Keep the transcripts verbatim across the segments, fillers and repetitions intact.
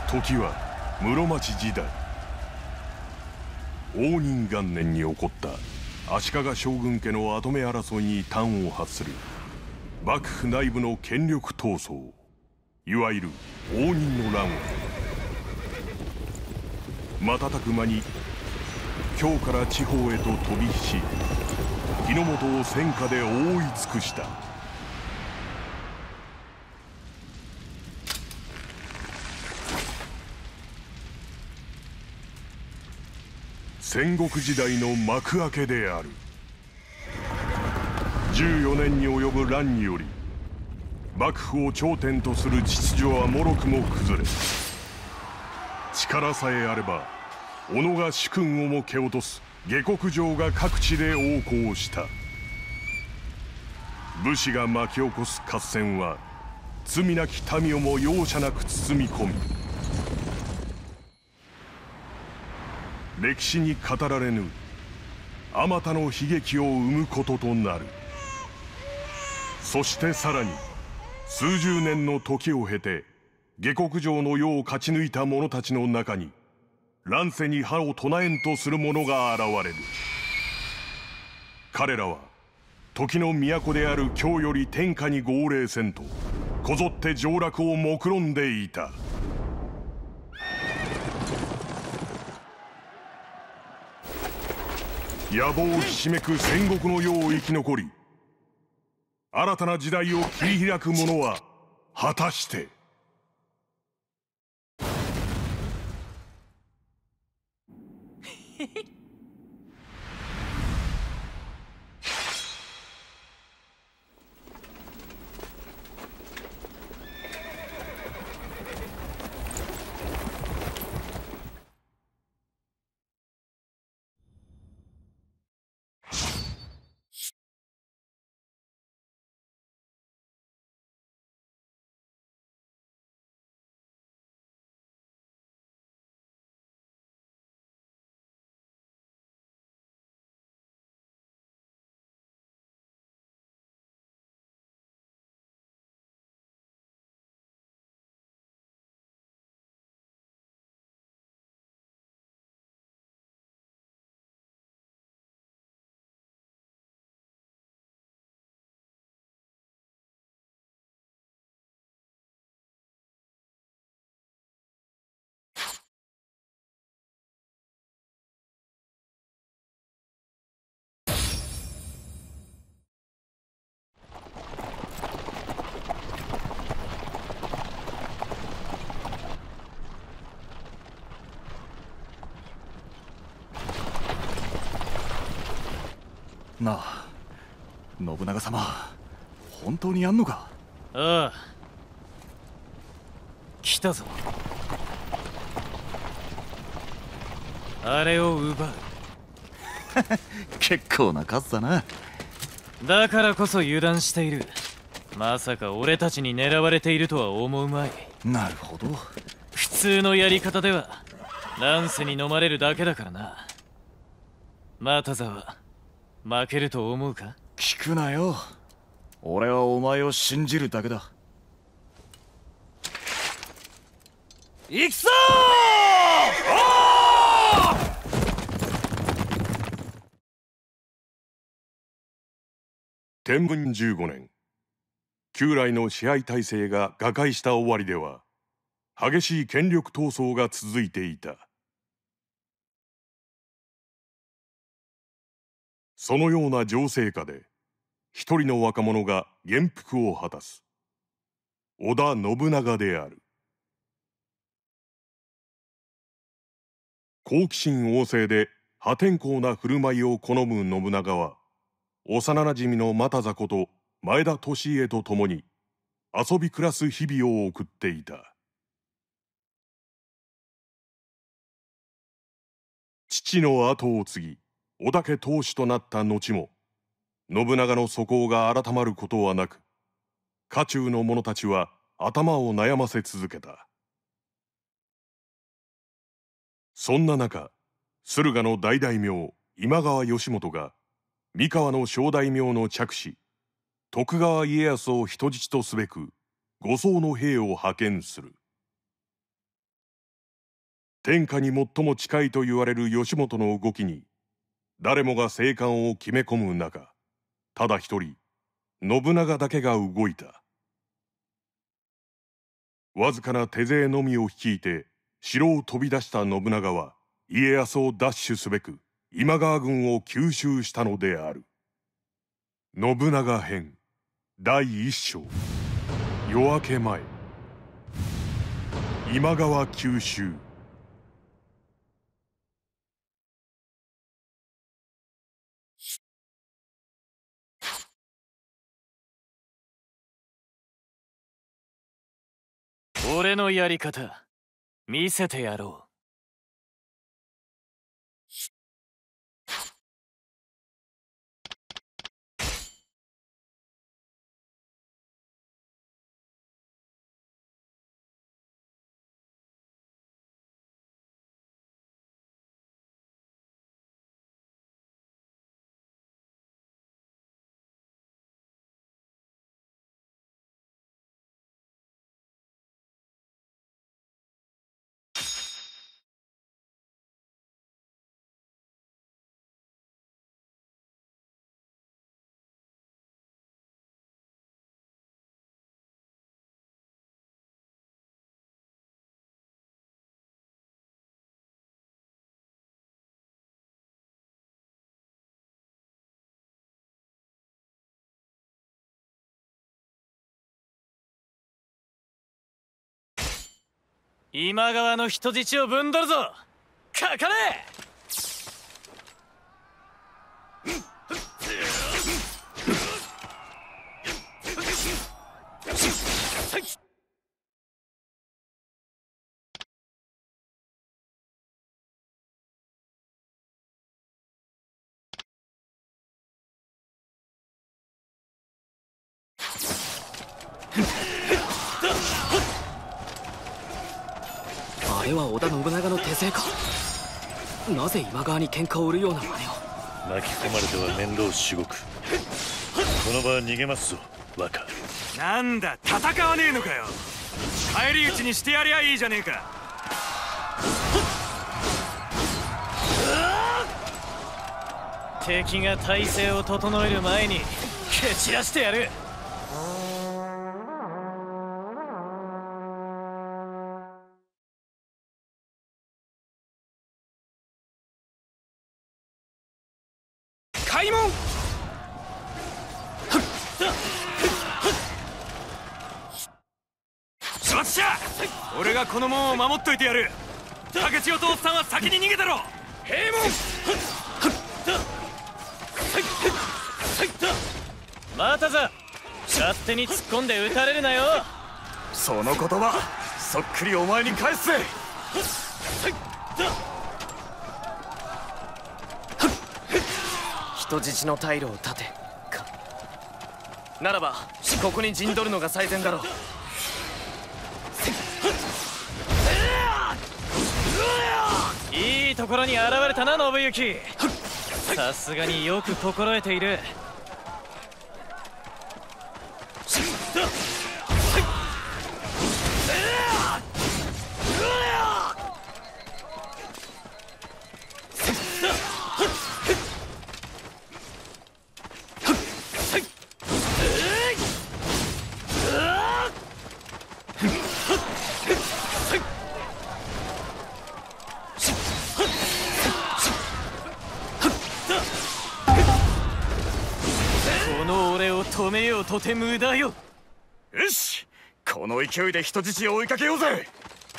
時は室町時代、応仁元年に起こった足利将軍家の跡目争いに端を発する幕府内部の権力闘争、いわゆる応仁の乱を瞬く間に京から地方へと飛び火し、日の本を戦火で覆い尽くした。戦国時代の幕開けである。じゅうよねんに及ぶ乱により幕府を頂点とする秩序はもろくも崩れ、力さえあれば己が主君をも蹴落とす下克上が各地で横行した。武士が巻き起こす合戦は罪なき民をも容赦なく包み込み、歴史に語られぬあまたの悲劇を生むこととなる。そしてさらに数十年の時を経て下克上の世を勝ち抜いた者たちの中に乱世に歯を唱えんとする者が現れる。彼らは時の都である京より天下に号令せんとこぞって上洛を目論んでいた。野望ひしめく戦国の世を生き残り、新たな時代を切り開く者は果たして。 なあ、信長様、本当にやんのか？ ああ、来たぞ。あれを奪う。 結構な数だな。 だからこそ油断している。まさか俺たちに狙われているとは思うまい。 なるほど。 普通のやり方では乱世に飲まれるだけだからな。又沢、負けると思うか？ 聞くなよ。俺はお前を信じるだけだ。 行くぞてんぶんじゅうごねん、旧来の支配体制が瓦解した終わりでは激しい権力闘争が続いていた。そのような情勢下で一人の若者が元服を果たす。織田信長である。好奇心旺盛で破天荒な振る舞いを好む信長は、幼なじみの又座こと前田利家と共に遊び暮らす日々を送っていた。父の後を継ぎ織田家当主となった後も信長の素行が改まることはなく、家中の者たちは頭を悩ませ続けた。そんな中、駿河の大大名今川義元が三河の小大名の嫡子徳川家康を人質とすべく護送の兵を派遣する。 天下に最も近いと言われる義元の動きに誰もが静観を決め込む中、ただ一人信長だけが動いた。わずかな手勢のみを率いて城を飛び出した信長は、家康を奪取すべく今川軍を急襲したのである。信長編だいいっ章、夜明け前、今川急襲。 俺のやり方見せてやろう。今川の人質をぶんどるぞ。かかれ。 あれは織田信長の手勢か。なぜ今川に喧嘩を売るような真似を。 巻き込まれては面倒至極。この場は逃げますぞ、若。 なんだ、戦わねえのかよ。返り討ちにしてやりゃいいじゃねえか。敵が体勢を整える前に蹴散らしてやる。開門。しまっちゃ、俺がこの門を守っといてやる。竹千代とおっさんは先に逃げたろ。閉門。またざ、勝手に突っ込んで撃たれるなよ。 その言葉そっくりお前に返すぜ。 人質の退路を断てか。ならばここに陣取るのが最善だろう。 いいところに現れたな、信行。さすがによく心得ている。この俺を止めようとて無駄よ。 よし、この勢いで人質を追いかけようぜ。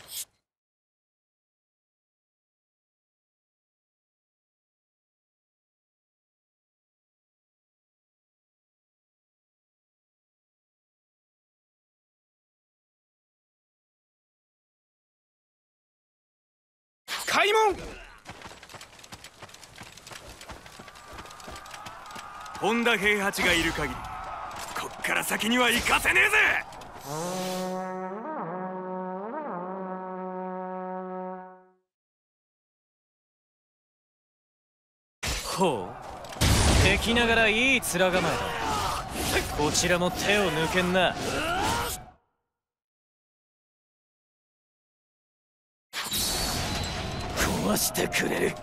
開門。本田平八がいる限りこっから先には行かせねえぜ。ほう、敵ながらいい面構えだ。こちらも手を抜けんな。 壊してくれる。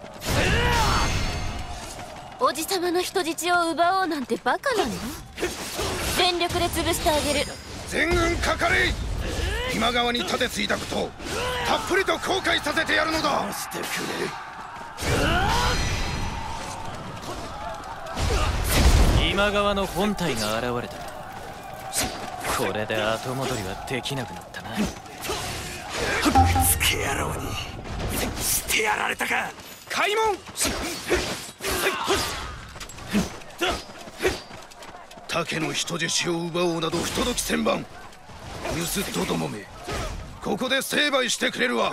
おじさまの人質を奪おうなんてバカなの？全力で潰してあげる。 全軍かかれ。今川に盾ついたことをたっぷりと後悔させてやるのだ。 してくれる。今川の本体が現れた。これで後戻りはできなくなったな。 つけ野郎にしてやられたか。開門。竹の人質を奪おうなど不届き千万。盗人どもめ、ここで成敗してくれるわ。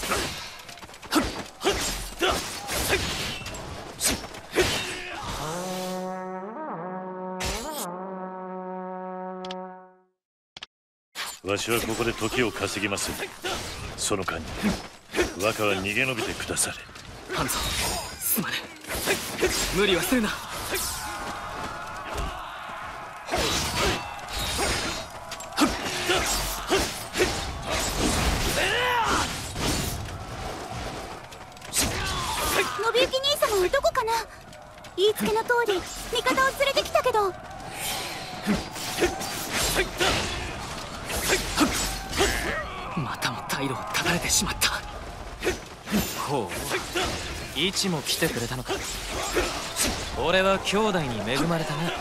わしはここで時を稼ぎます。その間に若は逃げ延びてくだされ。 ハンゾ、すまぬ。無理はするな。 信行兄様はどこかな。言いつけの通り味方を連れてきたけど。 またも退路を断たれてしまった。 ほう、イチも来てくれたのか。俺は兄弟に恵まれたな。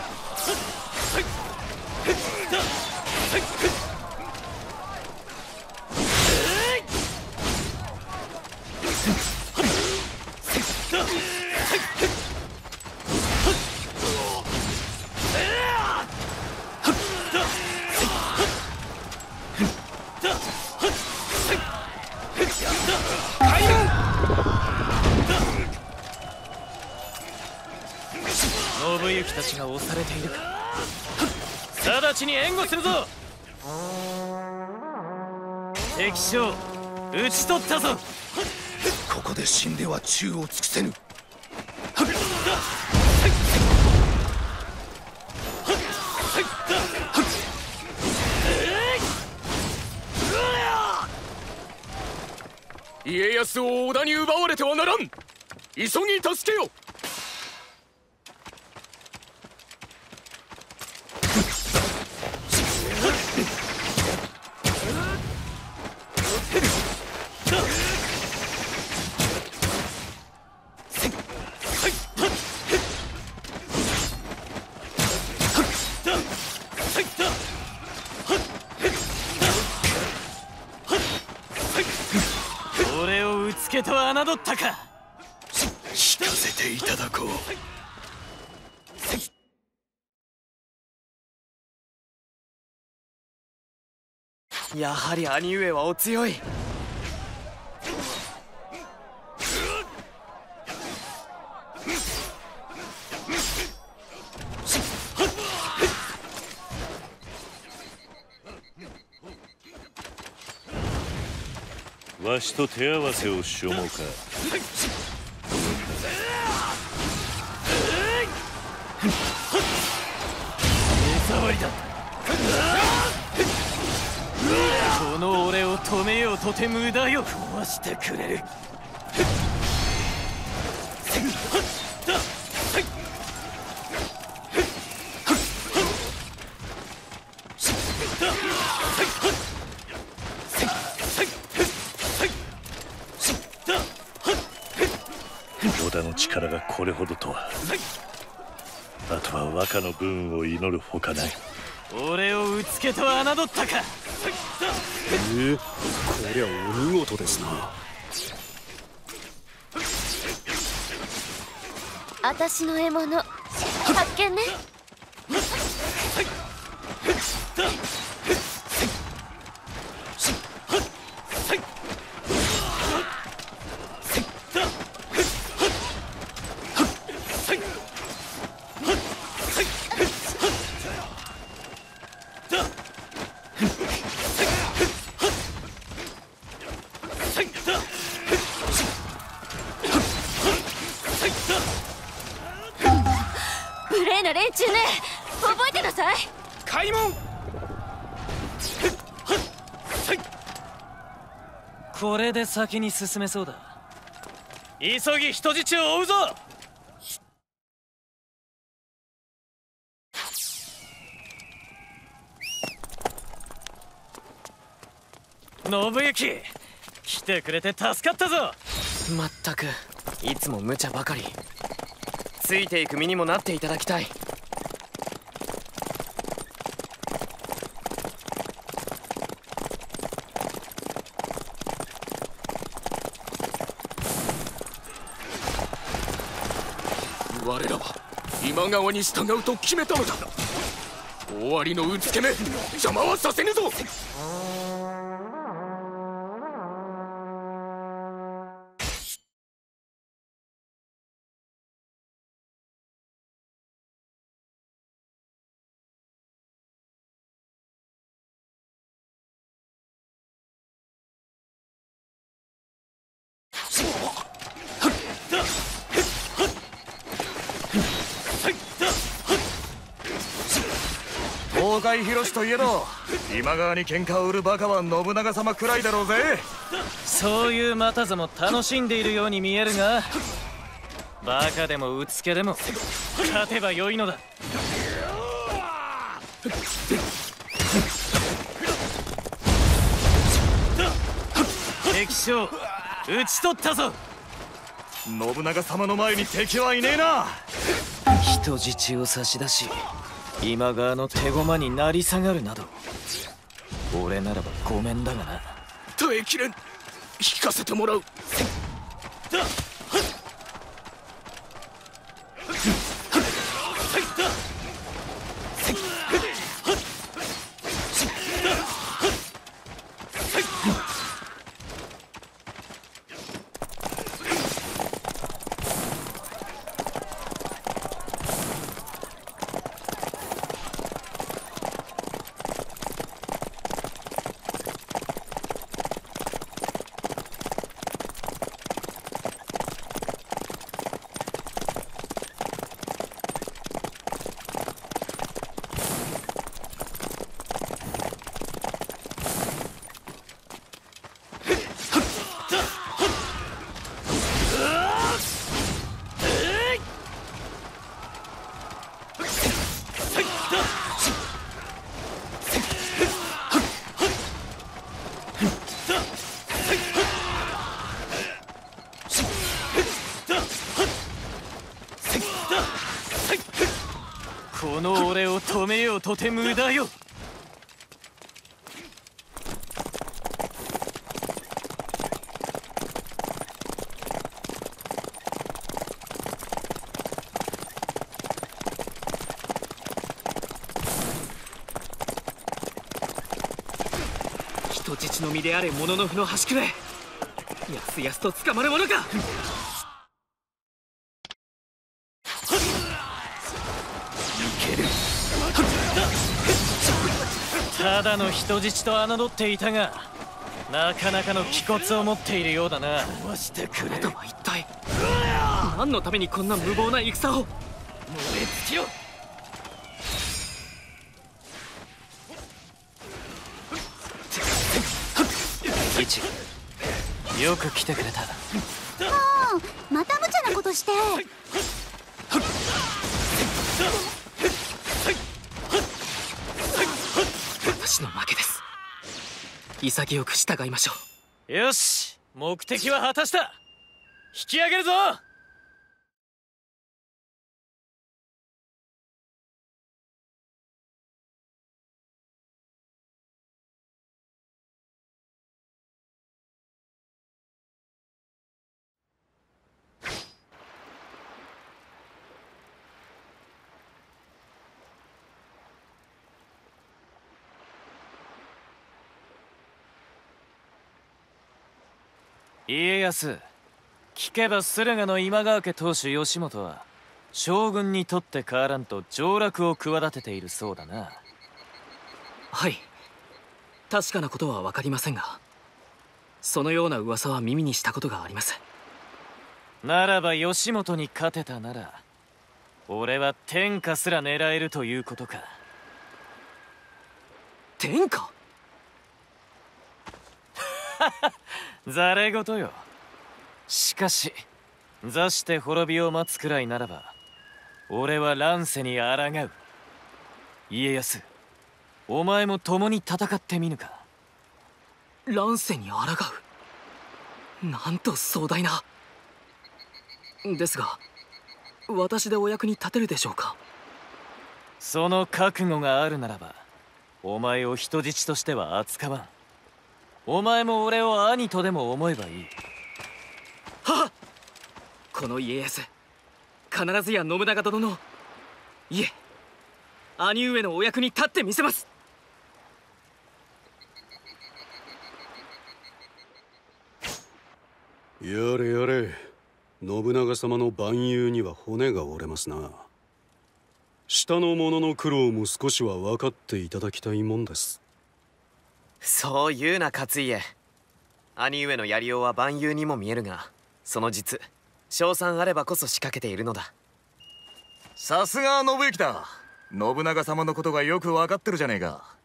信行たちが押されているか。直ちに援護するぞ。敵将討ち取ったぞ。 ここで死んでは宙を尽くせぬ。 家康を織田に奪われてはならん。急ぎ助けよ。 俺をうつけと侮ったか。 聞かせていただこう。やはり兄上はお強い。 わしと手合わせをしようもうか。 手触りだ。この俺を止めようとて無駄よ。壊してくれる。 織田の力がこれほどとは。あとは若の分を祈るほかない。 俺をうつけと侮ったか。 ええ、こりゃお見事ですな。 私の獲物発見ね。無礼な連中ね、覚えてなさい。 開門。 これで先に進めそうだ。 急ぎ人質を追うぞ。信行、来てくれて助かったぞ。 まったくいつも無茶ばかり。ついていく身にもなっていただきたい。我らは今川に従うと決めたのだ。終わりのうつけめ邪魔はさせぬぞ。 東海広しといえど今川に喧嘩を売るバカは信長様くらいだろうぜ。 そういう又座も楽しんでいるように見えるが、バカでもうつけでも勝てばよいのだ。敵将討ち取ったぞ。 信長様の前に敵はいねえな。 人質を差し出し今川の手駒になり下がるなど、俺ならばごめんだがな。 耐えきれん。引かせてもらう。 この俺を止めようとて無駄よ。 人質の身であれ物の符の端くれ。やすやすと捕まるものか。 ただの人質と侮っていたが、なかなかの気骨を持っているようだな。 壊してくれとは一体何のためにこんな無謀な戦を。燃え尽きろ。 一よく来てくれた。 ああ、また無茶なことして。 私の負けです。潔く従いましょう。よし、目的は果たした。引き上げるぞ。家康、聞けば駿河の今川家当主義元は将軍にとって変わらんと上洛を企てているそうだな。 はい、確かなことは分かりませんが、そのような噂は耳にしたことがあります。 ならば義元に勝てたなら、俺は天下すら狙えるということか。 天下？ ざれ言よ。しかし座して滅びを待つくらいならば俺は乱世に抗う。家康、お前も共に戦ってみぬか。 乱世に抗う。なんと壮大な。ですが私でお役に立てるでしょうか。 その覚悟があるならばお前を人質としては扱わん。お前も俺を兄とでも思えばいい。 はっ。この家康、必ずや信長殿の、いえ兄上のお役に立ってみせます。 やれやれ、信長様の蛮勇には骨が折れますな。下の者の苦労も少しは分かっていただきたいもんです。 そう言うな勝家。兄上のやりようは蛮勇にも見えるが、その実勝算あればこそ仕掛けているのだ。 さすが信行だ。信長様のことがよく分かってるじゃねえか。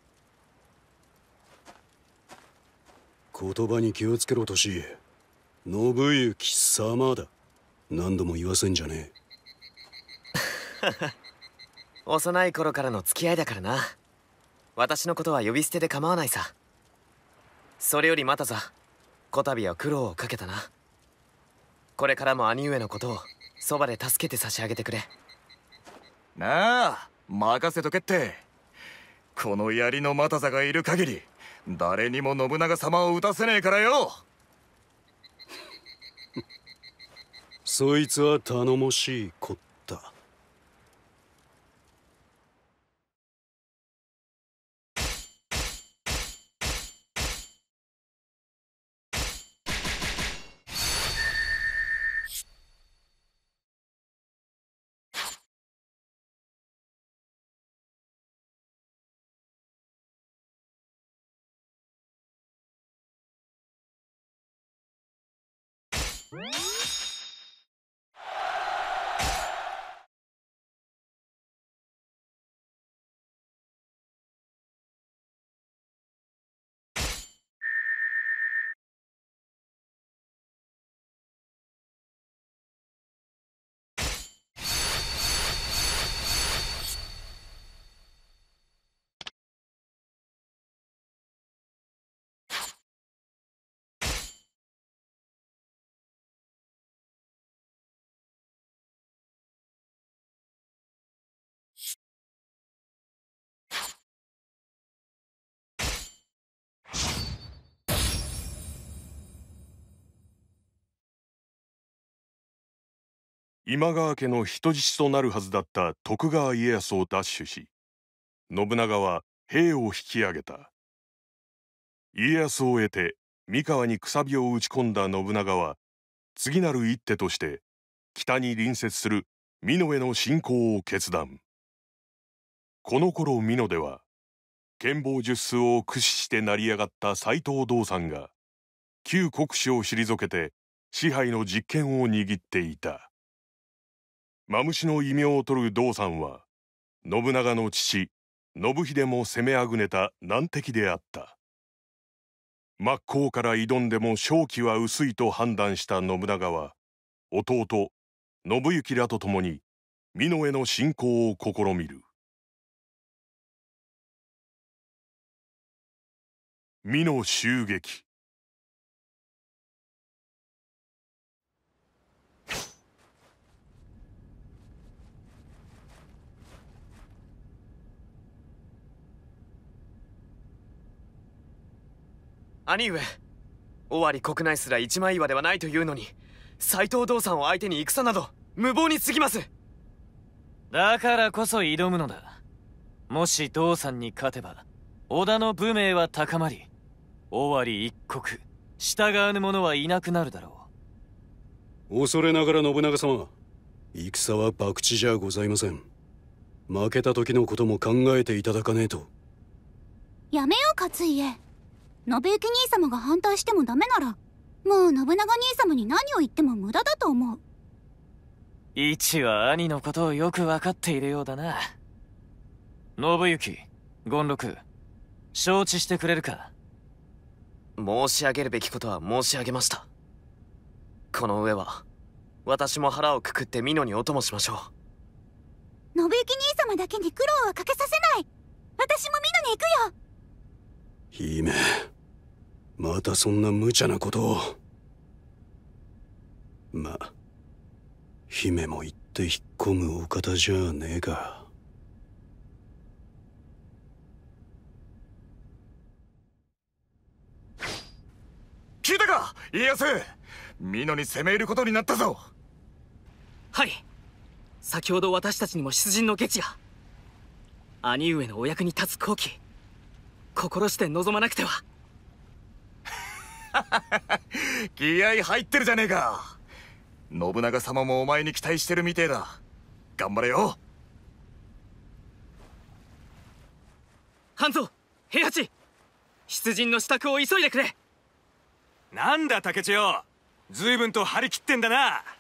言葉に気をつけろとし。信行様だ。何度も言わせんじゃねえ。幼い頃からの付き合いだからな。私のことは呼び捨てで構わないさ。それよりまたさ、こたびは苦労をかけたな。これからも兄上のことをそばで助けて差し上げてくれ。 なあ、任せとけって。この槍の又座がいる限り誰にも信長様を討たせねえからよ。 そいつは頼もしいこった。 今川家の人質となるはずだった徳川家康を奪取し、信長は兵を引き上げた。家康を得て三河にくさびを打ち込んだ信長は、次なる一手として北に隣接する美濃への侵攻を決断。この頃美濃では剣謀術数を駆使して成り上がった斎藤道三が旧国主を退けて支配の実権を握っていた。マムシの異名を取る道三は信長の父信秀も攻めあぐねた難敵であった。真っ向から挑んでも勝機は薄いと判断した信長は、弟信行らと共に美濃への侵攻を試みる。美濃襲撃。 兄上、尾張国内すら一枚岩ではないというのに、斎藤道三を相手に戦など無謀に過ぎます。 だからこそ挑むのだ。もし道三に勝てば織田の武名は高まり、尾張一国従わぬ者はいなくなるだろう。恐れながら信長様、戦は博打じゃございません。負けた時のことも考えていただかねえと。 やめよう勝家。信行兄様が反対してもダメなら、もう信長兄様に何を言っても無駄だと思う。 一は兄のことをよく分かっているようだな。信行、権六、承知してくれるか。 申し上げるべきことは申し上げました。この上は私も腹をくくってミノにお供しましょ信行兄様だけに苦労はかけさせない。私もミノに行くよ。 姫、またそんな無茶なことを。まあ姫も言って引っ込むお方じゃねえか。 聞いたか家康、美濃に攻め入ることになったぞ。 はい、先ほど私たちにも出陣の下知が。兄上のお役に立つ好機、心して望まなくては。 気合入ってるじゃねえか。信長様もお前に期待してるみてえだ。頑張れよ。 半蔵、平八、出陣の支度を急いでくれ。 なんだ竹千代、随分と張り切ってんだな。 あ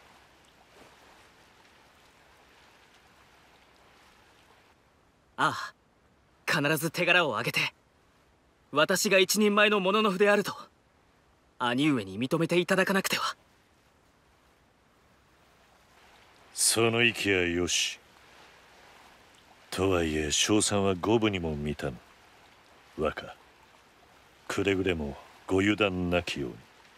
あ、必ず手柄を挙げて私が一人前の武士であると兄上に認めていただかなくては。 その息はよし。とはいえ勝算は五分にも満たぬ。若、くれぐれもご油断なきように。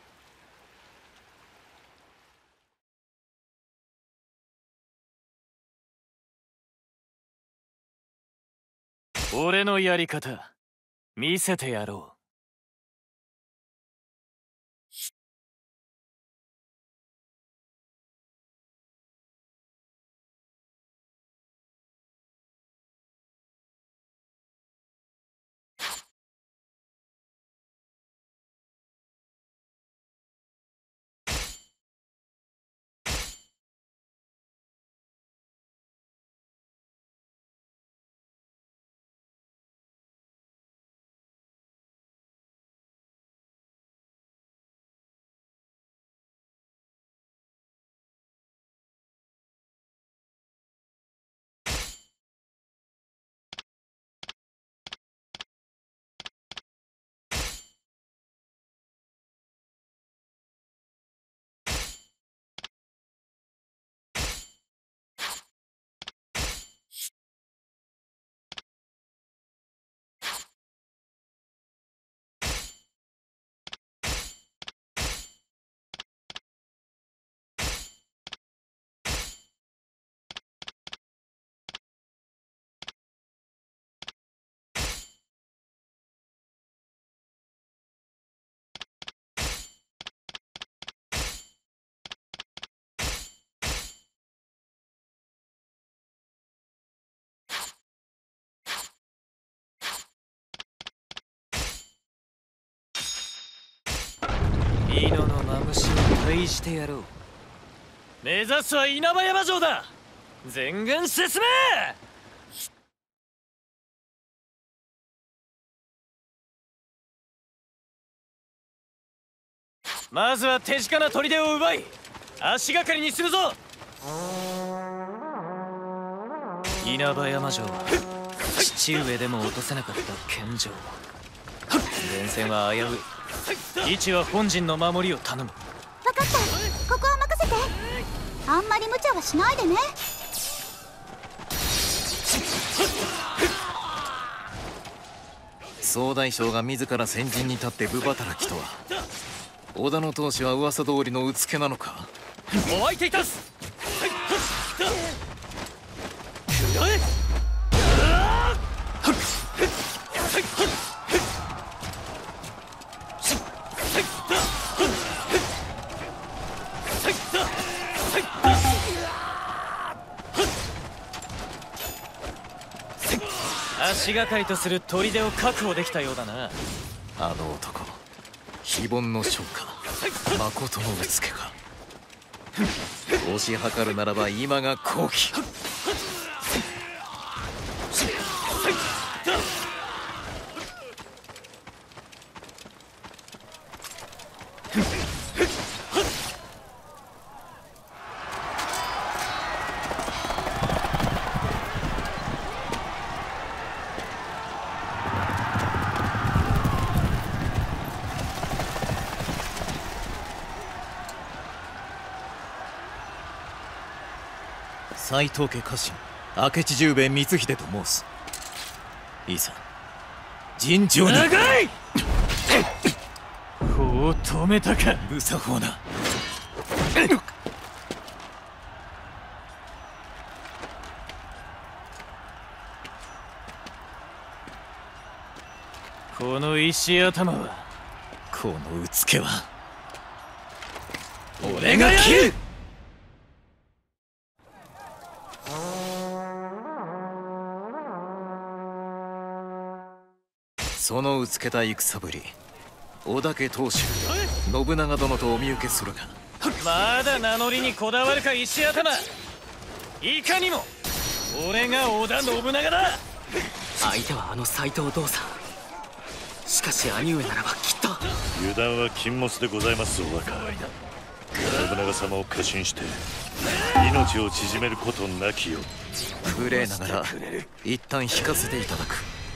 俺のやり方見せてやろう。美濃のマムシを退してやろう。目指すは稲葉山城だ。全軍進め。まずは手近な砦を奪い足がかりにするぞ。稲葉山城は父上でも落とせなかった剣城。前線は危うい。位置は本陣の守りを頼む。 分かった、ここは任せて。あんまり無茶はしないでね。 総大将が自ら先陣に立って部働きとは。織田の闘志は噂通りのうつけなのか。 お相手いたす。くらえ。足がかりとする砦を確保できたようだな。 あの男、非凡の将か誠のうつけか。推し量るならば今が好機。 斎藤家家臣明智十兵衛光秀と申す。いいさ、尋常に。 長いこう止めたか。 無作法な。 この石頭は、 このうつけは俺が切る。そのうつけた戦ぶり、織田家当主信長殿とお見受けするが、 まだ名乗りにこだわるか石頭。いかにも俺が織田信長だ。 相手はあの斎藤道さん。しかし兄上ならばきっと。 油断は禁物でございますお若。信長様を過信して命を縮めることなきよう。 無礼ながら一旦引かせていただく。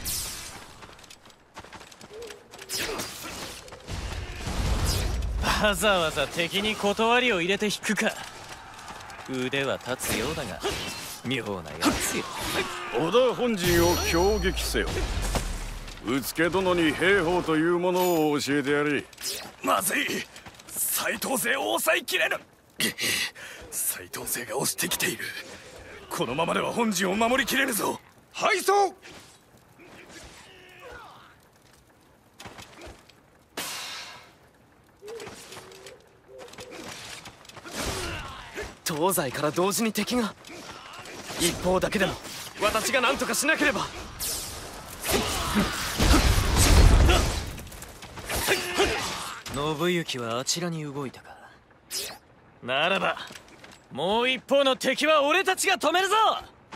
わざわざ敵に断りを入れて引くか。腕は立つようだが妙なやつよ。 織田本陣を攻撃せよ。うつけ殿に兵法というものを教えてやれ。 まずい、斎藤勢を抑えきれぬ。斎藤勢が押してきている。このままでは本陣を守りきれぬぞ。敗走。 東西から同時に敵が。一方だけでも私が何とかしなければ。 信行はあちらに動いたか。ならばもう一方の敵は俺たちが止めるぞ。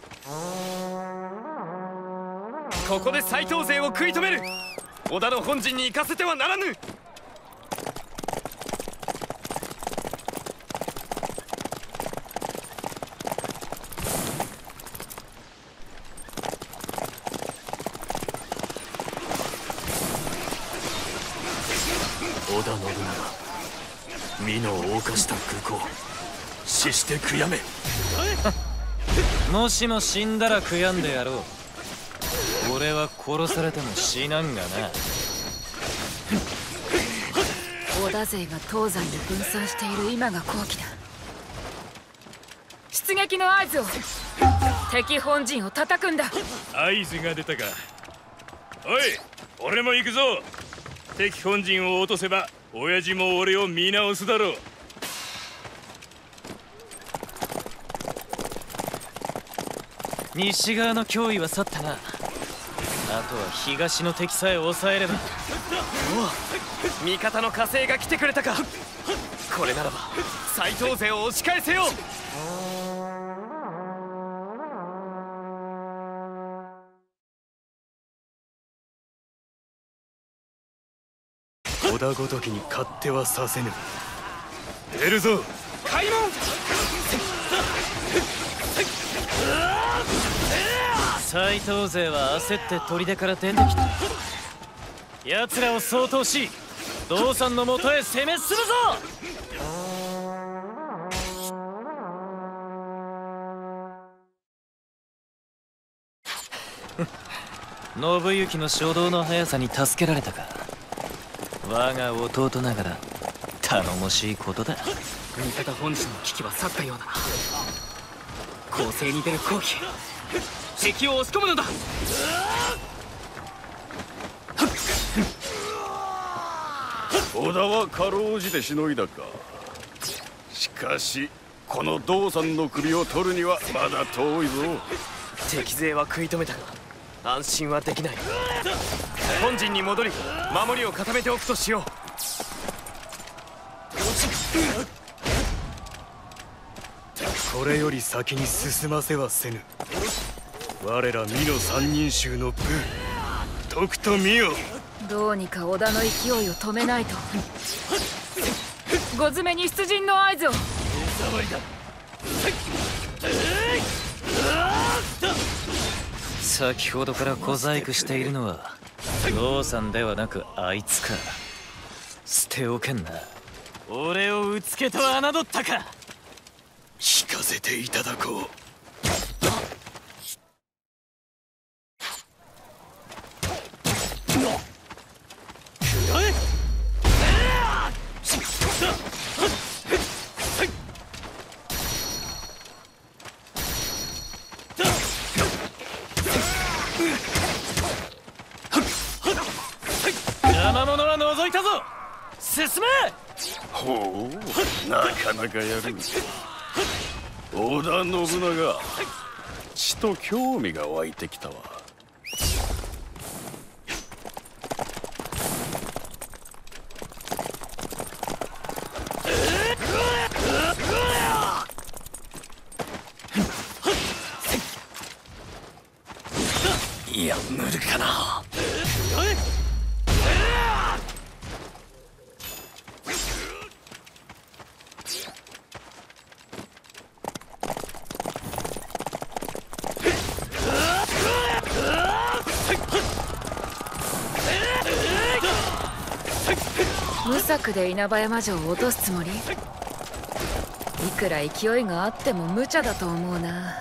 ここで斎藤勢を食い止める。織田の本陣に行かせてはならぬ。 織田信長、美濃を犯した愚行、死して悔やめ。 もしも死んだら悔やんでやろう。俺は殺されても死なんがな。 織田勢が東西に分散している今が好機だ。出撃の合図を。敵本陣を叩くんだ。 合図が出たか。おい、俺も行くぞ。敵本陣を落とせば親父も俺を見直すだろう。 西側の脅威は去ったな。あとは東の敵さえ抑えれば。 おお、味方の火星が来てくれたか。これならば斎藤勢を押し返せよう。 織田ごときに勝手はさせぬ。 出るぞ開門。 斎藤勢は焦って砦から出てきた。奴らを総統し道さんのもとへ攻め進むぞ。信行の衝動の速さに助けられたか。我が弟ながら頼もしいことだ。 味方本陣の危機は去ったようだな。攻勢に出る好機、敵を押し込むのだ。 織田はかろうじてしのいだか。しかしこの道さんの首を取るにはまだ遠いぞ。 敵勢は食い止めたが安心はできない。本陣に戻り守りを固めておくとしよう。 これより先に進ませはせぬ。我ら美濃三人衆の部、とくと見よ。 どうにか織田の勢いを止めないと。ご詰めに出陣の合図を。 先ほどから小細工しているのは道さんではなくあいつか。捨ておけんな。俺をうつけと侮ったか。 聞かせていただこう。 なかなかやる。織田信長、ちと興味が湧いてきたわ。 いや、無理かな。 無策で稲葉山城を落とすつもり？いくら勢いがあっても無茶だと思うな。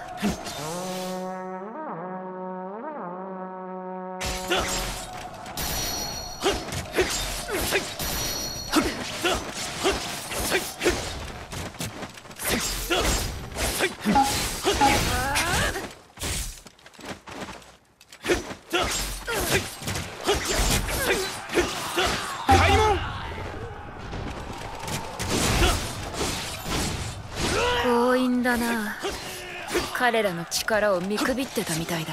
強引だな。彼らの力を見くびってたみたいだ。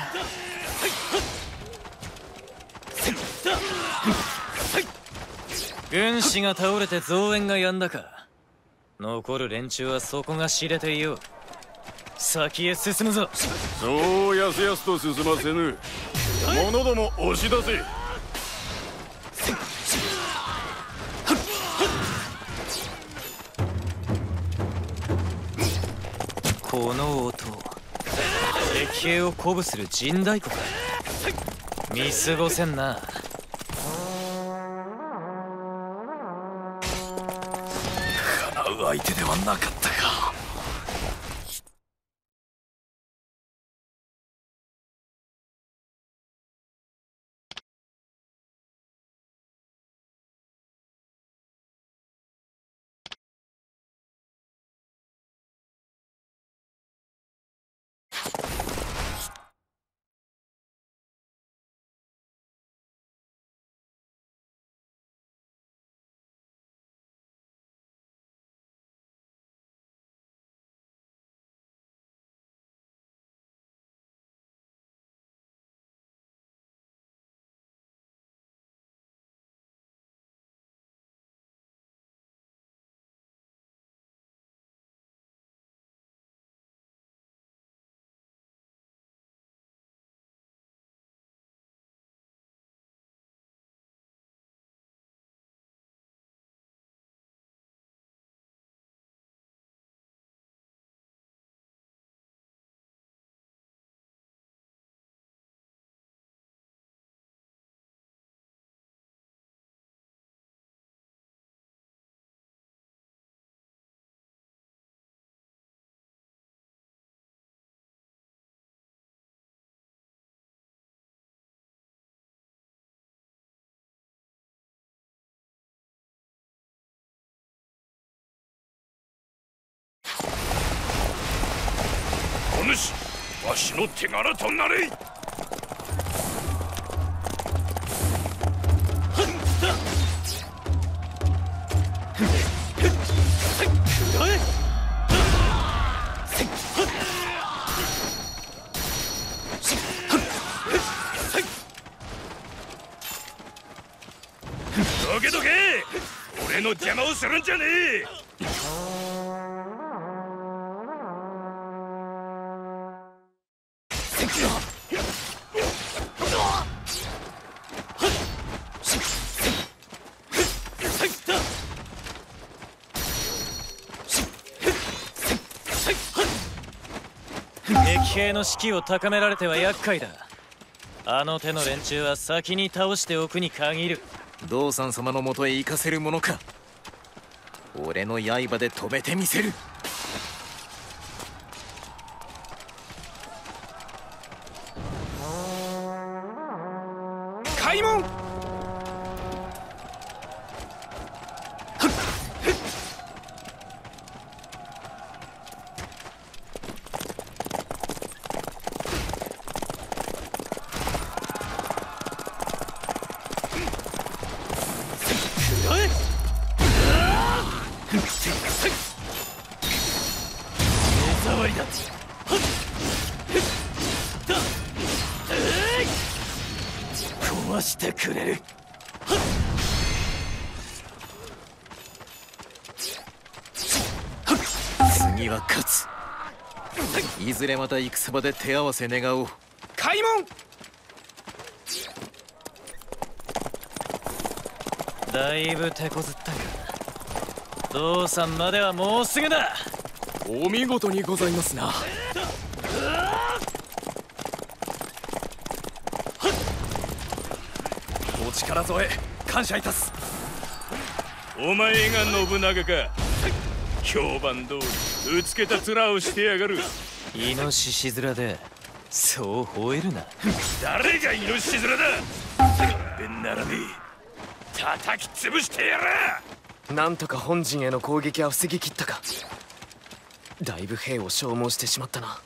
軍師が倒れて増援が止んだか。残る連中は底が知れていよう。先へ進むぞ。 そうやすやすと進ませぬ。者ども押し出せ。 この音、敵兵を鼓舞する陣太鼓か。見過ごせんな。 かなう相手ではなかったか。 お主、わしの手柄となれ。どけどけ、俺の邪魔をするんじゃねえ。 敵兵の士気を高められては厄介だ。あの手の連中は先に倒しておくに限る。 道三様のもとへ行かせるものか。俺の刃で止めてみせる。 開門。 はい。 わりだ。壊してくれる。 次は勝つ。いずれまた戦場で手合わせ願おう。 開門。 だいぶ手こずったが、父さんまではもうすぐだ。 お見事にございますな。お力添え感謝いたす。 お前が信長か。評判通りうつけた面をしてやがる。 イノシシ面でそう吠えるな。 誰がイノシシ面だ。べんならねえ、叩き潰してやら。 なんとか本陣への攻撃は防ぎきったか。だいぶ兵を消耗してしまったな。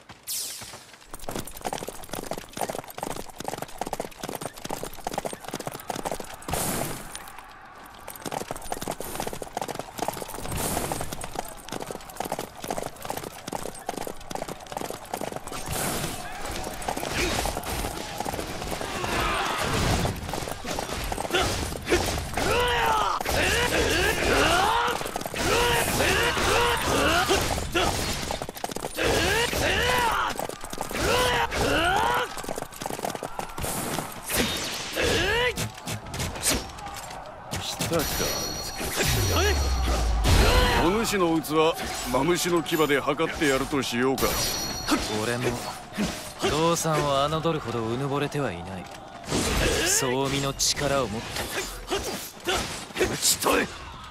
お主の器マムシの牙で測ってやるとしようか。 俺も父さんを侮るほどうぬぼれてはいない。総身の力を持って打ち取れ。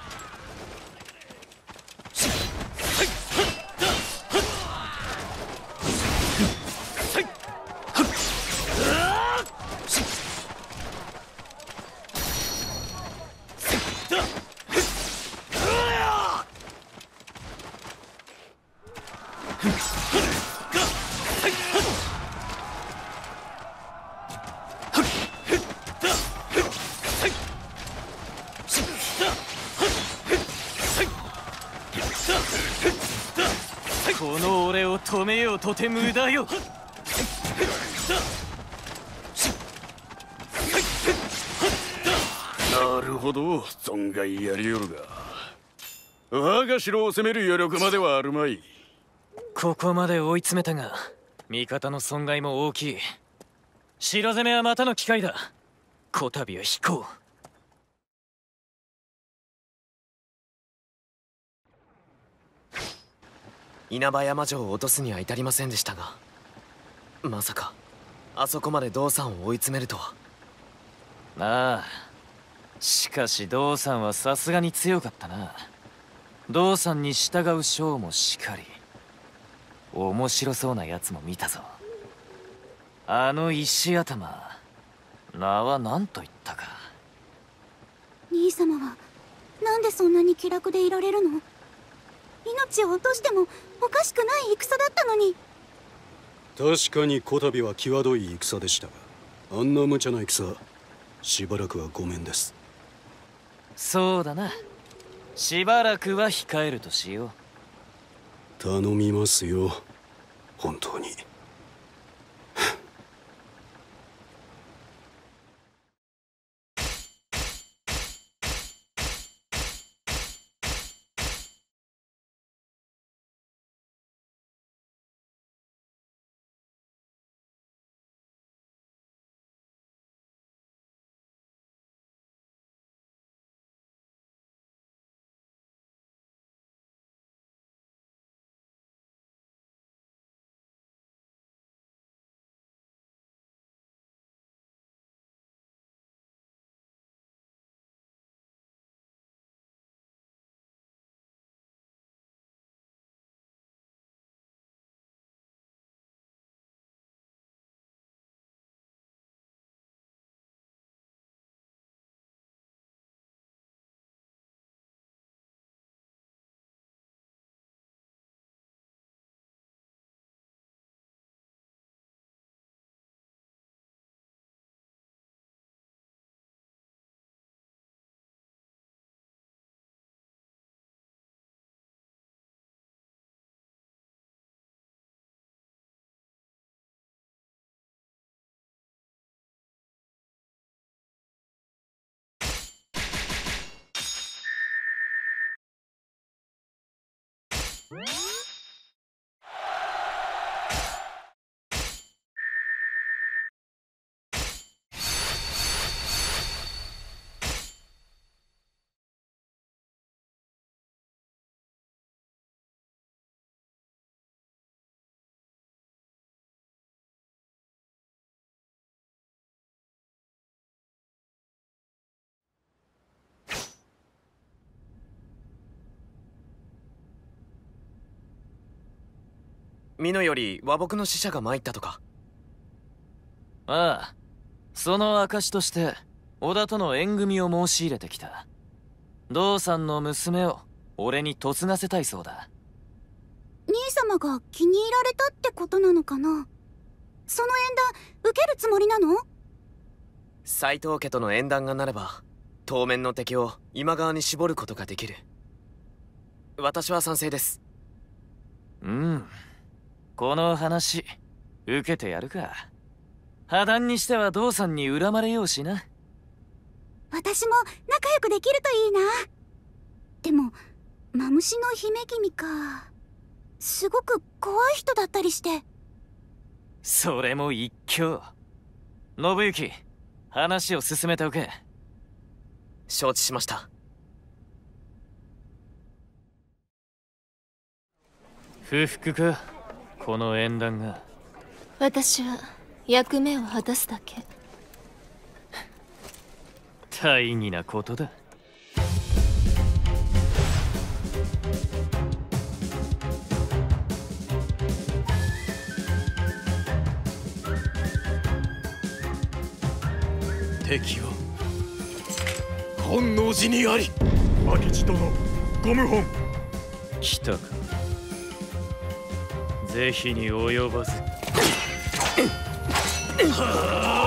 この俺を止めようとて無駄よ。 なるほど、存外やりよるが、我が城を攻める余力まではあるまい。 ここまで追い詰めたが味方の損害も大きい。城攻めはまたの機会だ。こたびは引こう。 稲葉山城を落とすには至りませんでしたが、まさかあそこまで道さんを追い詰めるとは。 ああ、しかし道さんはさすがに強かったな。道さんに従う将もしかり、面白そうなやつも見たぞ。あの石頭、名は何と言ったか。 兄様はなんでそんなに気楽でいられるの？命を落としてもおかしくない戦だったのに。 確かにこたびは際どい戦でしたが、あんな無茶な戦、しばらくはごめんです。 そうだな。しばらくは控えるとしよう。 頼みますよ、本当に。 美濃より和睦の使者が参ったとか。 ああ、その証として織田との縁組を申し入れてきた。道さんの娘を俺に嫁がせたいそうだ。 兄様が気に入られたってことなのかな。その縁談受けるつもりなの？ 斎藤家との縁談がなれば当面の敵を今川に絞ることができる。私は賛成です。 うん、この話受けてやるか。破談にしては道さんに恨まれようしな。 私も仲良くできるといいな。でもマムシの姫君か、すごく怖い人だったりして。 それも一興。信行、話を進めておけ。 承知しました。 不服か、この縁談が。 私は役目を果たすだけ。 大義なことだ。 敵は本能寺にあり。 明智殿、ご謀反。 来たか。是非に及ばず。はあ